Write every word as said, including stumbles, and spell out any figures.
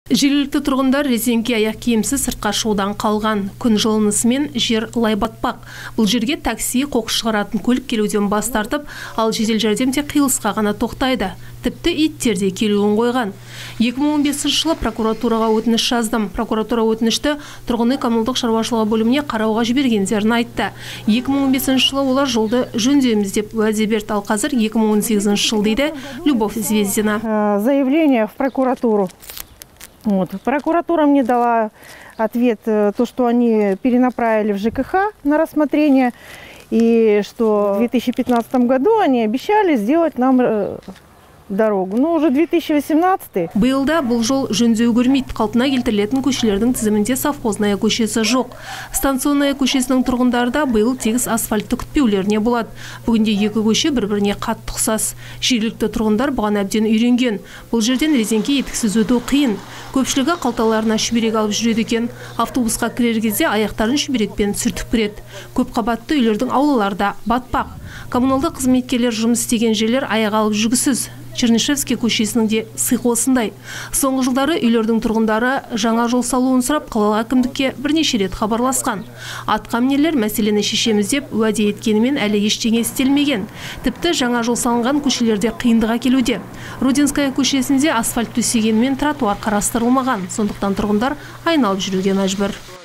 Жергілікті тұрғындар резеңке аяқ киімсіз сыртқа шығудан қалған. Күн жылынысымен жер лай батпақ. Бұл жерге такси, қоқыс шығаратын көлік келуден бас тартып, ал жедел жәрдем тек қиылысқа ғана тоқтайды. Тіпті иттер де келуін қойған. екі мың он бесінші жылы прокуратураға өтініш жаздым. Прокуратура өтінішті тұрғын үй коммуналдық шаруашылығы бөліміне қарауға жібергендерін айтты. екі мың он бесінші жылы олар жолды жөндейміз деп уәде берді, ал қазір екі мың он сегізінші жыл дейді Любовь Звездина. Заявление в прокуратуру. Вот. Прокуратура мне дала ответ, то, что они перенаправили в ЖКХ на рассмотрение, и что в две тысячи пятнадцатом году они обещали сделать нам дорогу. Но уже две тысячи восемнадцатый. Биылда бұл жол жөндеу көрмейді. Қалпына келтірілетін көшелердің тізімінде совхозная көшесі жоқ. Станционная көшесінің тұрғындары да биыл тегіс асфальтты күтпеулеріне болады. Бүгінде екі көше бір-біріне қатты ұқсас. Жергілікті тұрғындар бұған әбден үйренген. Бұл жерден резеңке етіксіз өту қиын. Көпшілігі қалталарына шүберек алып жүреді екен. Автобусқа кірер кезде аяқтарын шүберекпен сүртіп кіреді. Көп қабатты үйлердің аулаларда батпақ. Коммуналдық қызметкерлер жұмыс істеген жерлер аяқ алып жүргісіз. Чернышевский көшесінің де сиқы осындай. Соңғы жылдары үйлердің тұрғындары жаңа жол салуын сұрап қалалық әкімдікке бірнеше рет хабарласқан. Атқамінерлер мәселені шешеміз деп уәде еткенімен әлі ештеңе істелмеген. Тіпті жаңа жол салынған көшелерде қиындыға келуде. Рудинская көшесінде асфальт төсегенмен тротуар қарастырылмаған. Сондықтан тұрғындар айналып жүруге мәжбүр.